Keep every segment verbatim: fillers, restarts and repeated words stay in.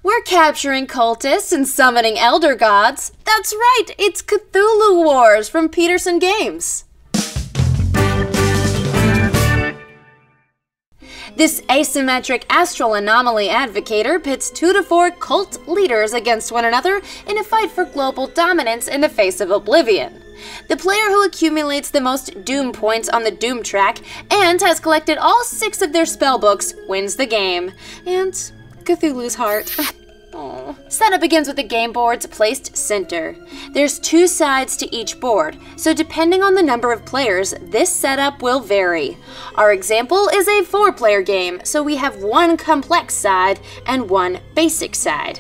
We're capturing cultists and summoning elder gods. That's right, it's Cthulhu Wars from Peterson Games. This asymmetric astral anomaly advocator pits two to four cult leaders against one another in a fight for global dominance in the face of oblivion. The player who accumulates the most Doom points on the Doom track and has collected all six of their spellbooks wins the game. And Cthulhu's heart. Oh. Setup begins with the game boards placed center. There's two sides to each board, so depending on the number of players, this setup will vary. Our example is a four-player game, so we have one complex side and one basic side.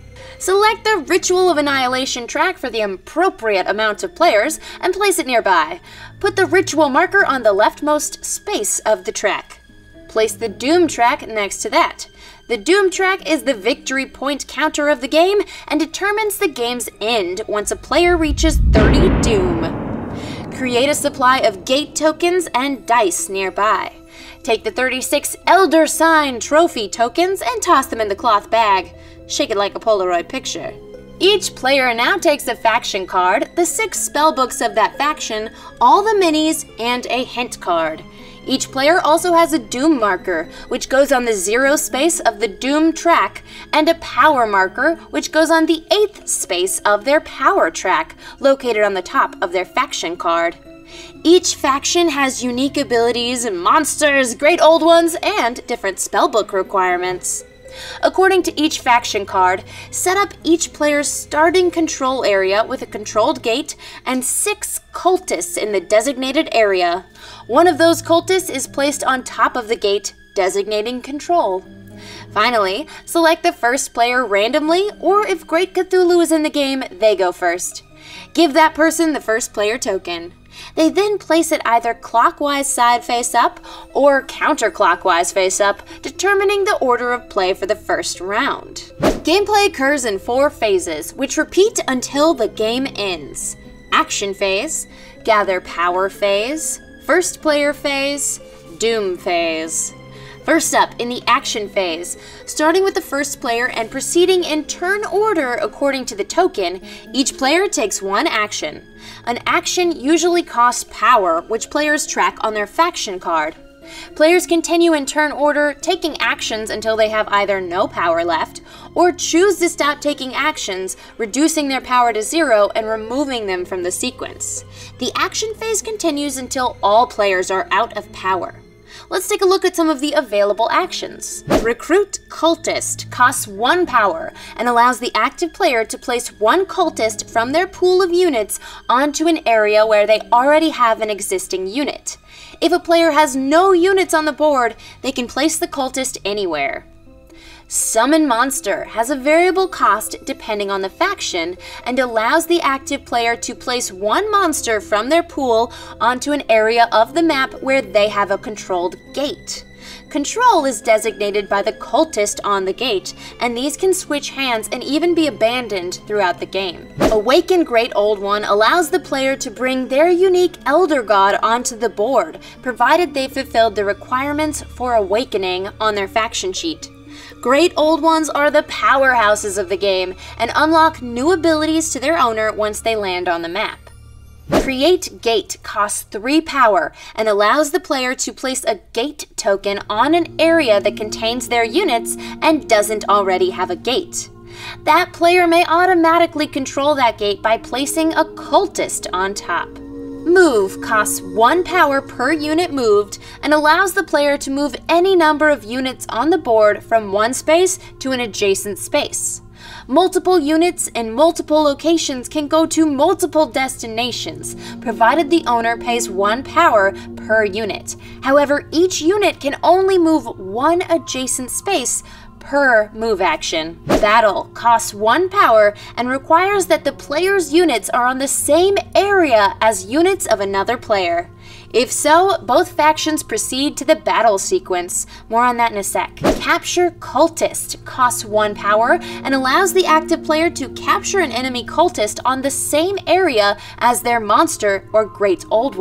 Select the Ritual of Annihilation track for the appropriate amount of players and place it nearby. Put the ritual marker on the leftmost space of the track. Place the Doom track next to that. The Doom track is the victory point counter of the game and determines the game's end once a player reaches thirty Doom. Create a supply of gate tokens and dice nearby. Take the thirty-six Elder Sign trophy tokens and toss them in the cloth bag. Shake it like a Polaroid picture. Each player now takes a faction card, the six spellbooks of that faction, all the minis, and a hint card. Each player also has a Doom marker, which goes on the zero space of the Doom track, and a power marker, which goes on the eighth space of their power track, located on the top of their faction card. Each faction has unique abilities, monsters, great old ones, and different spellbook requirements. According to each faction card, set up each player's starting control area with a controlled gate and six cultists in the designated area. One of those cultists is placed on top of the gate, designating control. Finally, select the first player randomly, or if Great Cthulhu is in the game, they go first. Give that person the first player token. They then place it either clockwise side face up or counterclockwise face up, determining the order of play for the first round. Gameplay occurs in four phases, which repeat until the game ends. Action phase, gather power phase, first player phase, Doom phase. First up, in the action phase, starting with the first player and proceeding in turn order according to the token, each player takes one action. An action usually costs power, which players track on their faction card. Players continue in turn order, taking actions until they have either no power left, or choose to stop taking actions, reducing their power to zero and removing them from the sequence. The action phase continues until all players are out of power. Let's take a look at some of the available actions. Recruit Cultist costs one power and allows the active player to place one cultist from their pool of units onto an area where they already have an existing unit. If a player has no units on the board, they can place the cultist anywhere. Summon Monster has a variable cost depending on the faction and allows the active player to place one monster from their pool onto an area of the map where they have a controlled gate. Control is designated by the cultist on the gate, and these can switch hands and even be abandoned throughout the game. Awaken Great Old One allows the player to bring their unique Elder God onto the board, provided they fulfilled the requirements for awakening on their faction sheet. Great Old Ones are the powerhouses of the game and unlock new abilities to their owner once they land on the map. Create Gate costs three power and allows the player to place a gate token on an area that contains their units and doesn't already have a gate. That player may automatically control that gate by placing a cultist on top. Move costs one power per unit moved and allows the player to move any number of units on the board from one space to an adjacent space. Multiple units in multiple locations can go to multiple destinations, provided the owner pays one power per unit. However, each unit can only move one adjacent space per move action. Battle costs one power and requires that the player's units are on the same area as units of another player. If so, both factions proceed to the battle sequence. More on that in a sec. Capture Cultist costs one power and allows the active player to capture an enemy cultist on the same area as their monster or Great Old One.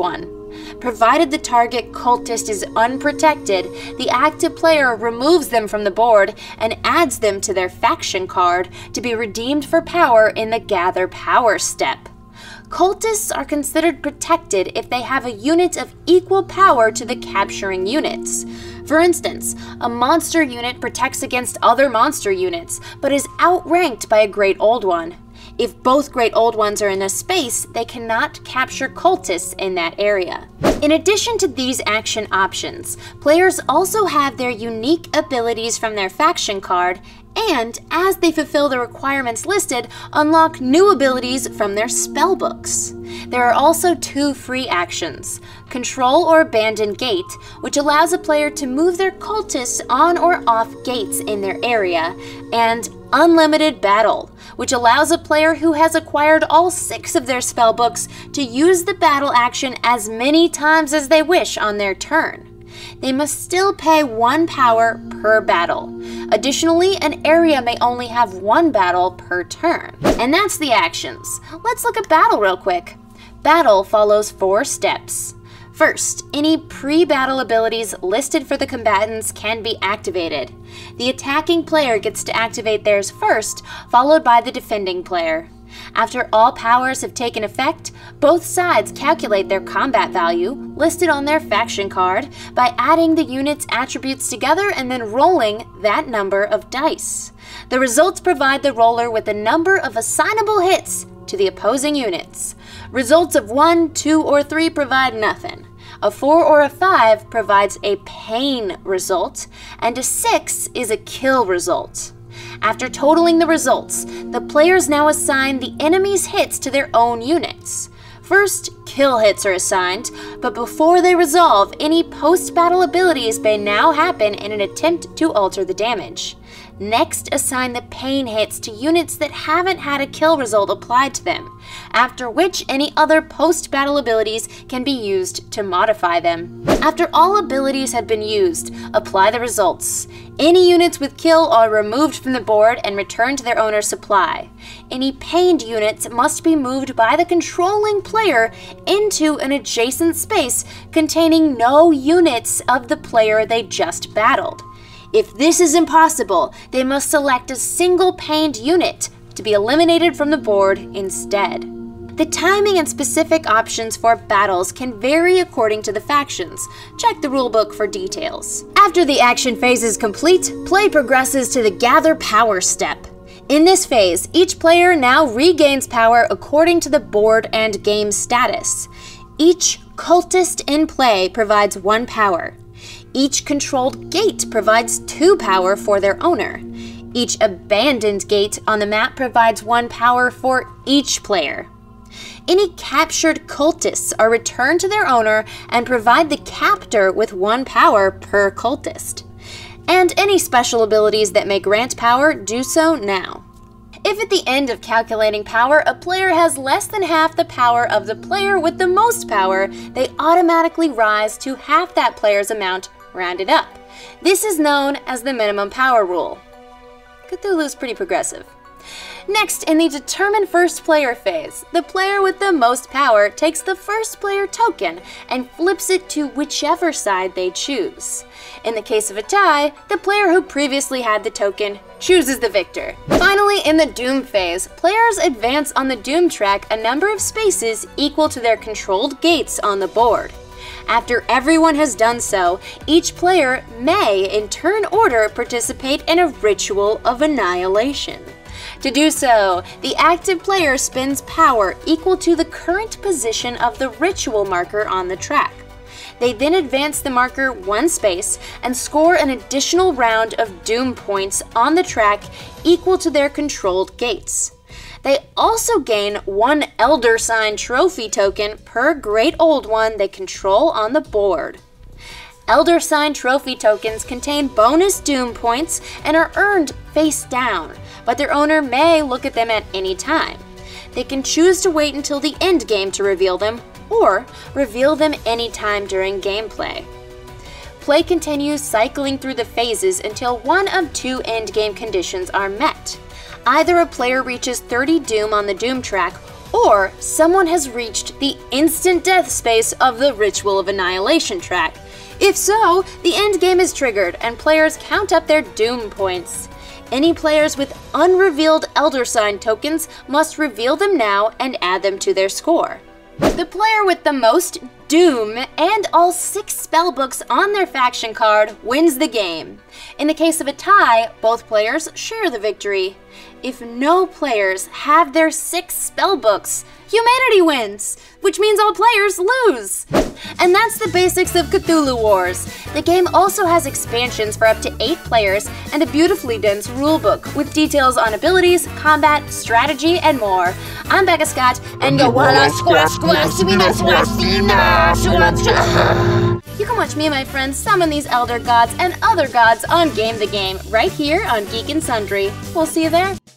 Provided the target cultist is unprotected, the active player removes them from the board and adds them to their faction card to be redeemed for power in the Gather Power step. Cultists are considered protected if they have a unit of equal power to the capturing units. For instance, a monster unit protects against other monster units, but is outranked by a Great Old One. If both Great Old Ones are in a space, they cannot capture cultists in that area. In addition to these action options, players also have their unique abilities from their faction card, and, as they fulfill the requirements listed, unlock new abilities from their spellbooks. There are also two free actions: Control or Abandon Gate, which allows a player to move their cultists on or off gates in their area, and Unlimited Battle, which allows a player who has acquired all six of their spellbooks to use the battle action as many times as they wish on their turn. They must still pay one power per battle. Additionally, an area may only have one battle per turn. And that's the actions. Let's look at battle real quick. Battle follows four steps. First, any pre-battle abilities listed for the combatants can be activated. The attacking player gets to activate theirs first, followed by the defending player. After all powers have taken effect, both sides calculate their combat value, listed on their faction card, by adding the unit's attributes together and then rolling that number of dice. The results provide the roller with a number of assignable hits to the opposing units. Results of one, two, or three provide nothing. A four or a five provides a pain result, and a six is a kill result. After totaling the results, the players now assign the enemy's hits to their own units. First, kill hits are assigned, but before they resolve, any post-battle abilities may now happen in an attempt to alter the damage. Next, assign the pain hits to units that haven't had a kill result applied to them, after which any other post-battle abilities can be used to modify them. After all abilities have been used, apply the results. Any units with kill are removed from the board and returned to their owner's supply. Any pained units must be moved by the controlling player into an adjacent space containing no units of the player they just battled. If this is impossible, they must select a single pained unit to be eliminated from the board instead. The timing and specific options for battles can vary according to the factions. Check the rulebook for details. After the action phase is complete, play progresses to the Gather Power step. In this phase, each player now regains power according to the board and game status. Each cultist in play provides one power. Each controlled gate provides two power for their owner. Each abandoned gate on the map provides one power for each player. Any captured cultists are returned to their owner and provide the captor with one power per cultist. And any special abilities that may grant power do so now. If at the end of calculating power, a player has less than half the power of the player with the most power, they automatically rise to half that player's amount rounded up. This is known as the minimum power rule. Cthulhu's pretty progressive. Next, in the determine first player phase, the player with the most power takes the first player token and flips it to whichever side they choose. In the case of a tie, the player who previously had the token chooses the victor. Finally, in the Doom phase, players advance on the Doom track a number of spaces equal to their controlled gates on the board. After everyone has done so, each player may, in turn order, participate in a ritual of annihilation. To do so, the active player spends power equal to the current position of the ritual marker on the track. They then advance the marker one space and score an additional round of Doom points on the track equal to their controlled gates. They also gain one Elder Sign trophy token per Great Old One they control on the board. Elder Sign trophy tokens contain bonus Doom points and are earned face down, but their owner may look at them at any time. They can choose to wait until the end game to reveal them, or reveal them anytime during gameplay. Play continues cycling through the phases until one of two endgame conditions are met. Either a player reaches thirty Doom on the Doom track, or someone has reached the instant death space of the Ritual of Annihilation track. If so, the end game is triggered and players count up their doom points. Any players with unrevealed Elder Sign tokens must reveal them now and add them to their score. The player with the most Doom and all six spellbooks on their faction card wins the game. In the case of a tie, both players share the victory. If no players have their six spellbooks, humanity wins, which means all players lose. And that's the basics of Cthulhu Wars. The game also has expansions for up to eight players and a beautifully dense rulebook with details on abilities, combat, strategy, and more. I'm Becca Scott, and you wanna squash, squash, squash, squash. You can watch me and my friends summon these elder gods and other gods on Game the Game right here on Geek and Sundry. We'll see you there.